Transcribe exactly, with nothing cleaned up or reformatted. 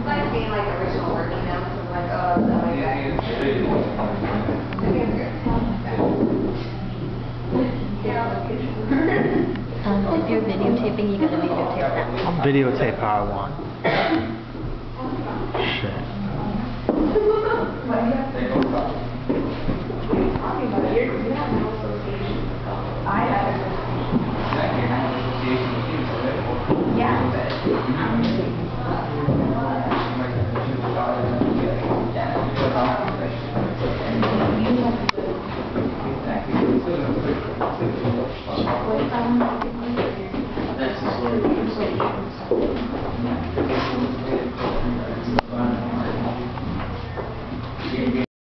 like being like original work, you know, so like, oh, stuff like that. Um, if you're videotaping, you gotta videotape that. I'll videotape how I want. Shit. What are you talking about?